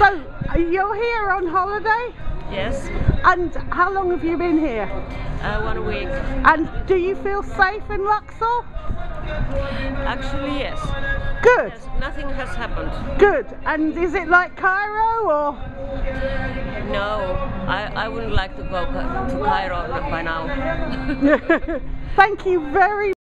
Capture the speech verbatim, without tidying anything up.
So, you're here on holiday? Yes. And how long have you been here? Uh, one week. And do you feel safe in Luxor? Actually, yes. Good. Yes, nothing has happened. Good. And is it like Cairo or? No, I, I wouldn't like to go to Cairo by now. Thank you very